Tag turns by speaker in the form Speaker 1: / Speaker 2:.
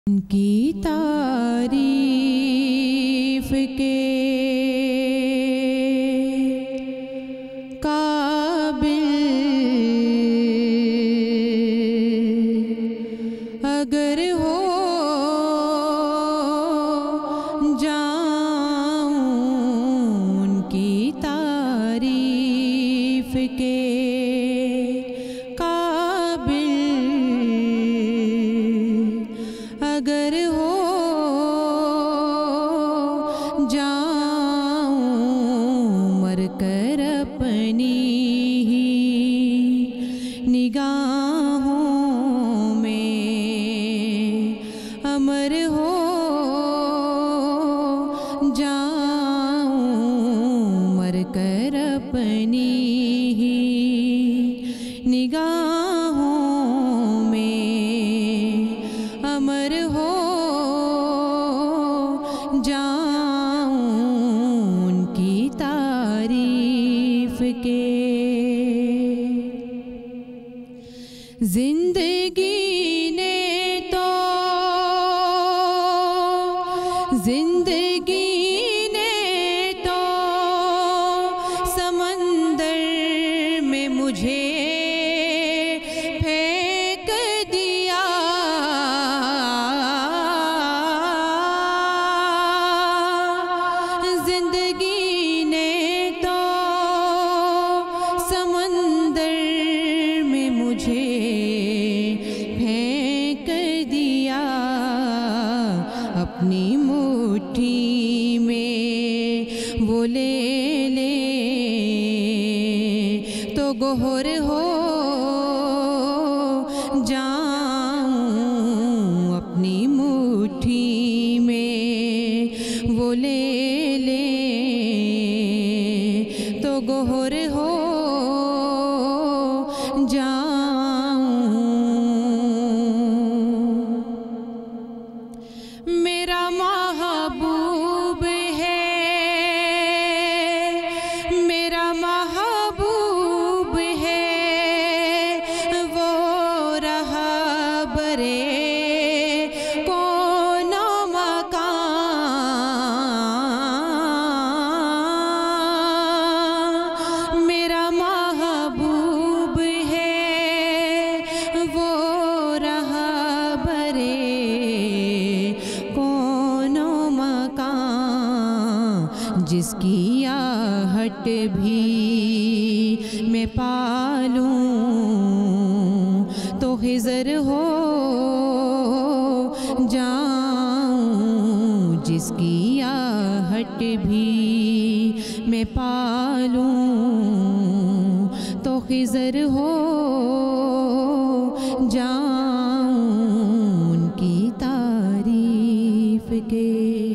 Speaker 1: उनकी तारीफ के काबिल अगर हो जाऊं उनकी तारीफ के काबिल अगर हो जाऊं मर कर अपनी ही निगाहों में अमर हो जाऊं मर कर अपनी ही निगाहों में अमर हो जाऊं उनकी तारीफ के। जिंदगी ने तो समंदर में मुझे फेंक दिया। जिंदगी ने तो समंदर में मुझे फेंक दिया। अपनी मुट्ठी में वो ले तो गोहर हो जाऊं। अपनी मुट्ठी में वो ले तो गोहर हो जाऊं। मेरा महबूब है, मेरा महबूब है, वो रहा बरे कोनो मकान। मेरा महबूब है, वो रहा बरे कोनो मकान। जिसकी आहट भी मैं पालूं तो हिजर हो जाऊं। जिसकी आहट भी मैं पालूं तो हिजर हो जाऊं उनकी तारीफ के।